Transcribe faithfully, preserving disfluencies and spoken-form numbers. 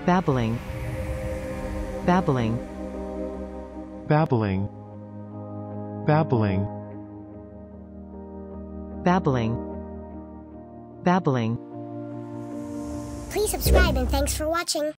babbling, babbling, babbling, babbling, babbling, babbling. Please subscribe and thanks for watching.